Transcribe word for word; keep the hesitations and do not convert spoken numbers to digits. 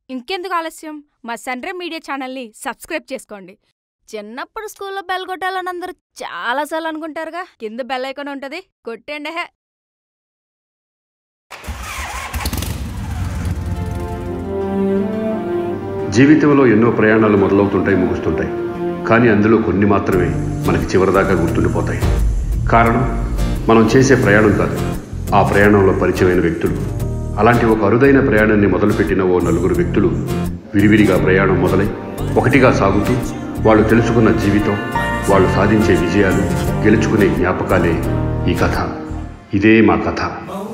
ఇంకెందుకు ఆలస్యం, మా సన్‌రైజ్ మీడియా ఛానల్ని సబ్స్క్రైబ్ చేసుకోండి. చిన్నప్పుడు స్కూల్లో బెల్ కొట్టాలని అందరూ చాలాసార్లు అనుకుంటారుగా. కింద బెల్ ఐకాన్ ఉంటుంది, కొట్టండి. హే జీవితంలో ఎన్నో ప్రయాణాలు మొదలవుతుంటాయి, ముగుస్తుంటాయి. కానీ అందులో కొన్ని మాత్రమే మనకి చివరిదాకా గుర్తుండిపోతాయి. కారణం మనం చేసే ప్రయాణం కాదు, ఆ ప్రయాణంలో పరిచయమైన వ్యక్తులు. అలాంటి ఒక అరుదైన ప్రయాణాన్ని మొదలుపెట్టిన ఓ నలుగురు వ్యక్తులు విరివిరిగా ప్రయాణం మొదలై ఒకటిగా సాగుతూ వాళ్ళు తెలుసుకున్న జీవితం, వాళ్ళు సాధించే విజయాలు, గెలుచుకునే జ్ఞాపకాలే ఈ కథ. ఇదే మా కథ.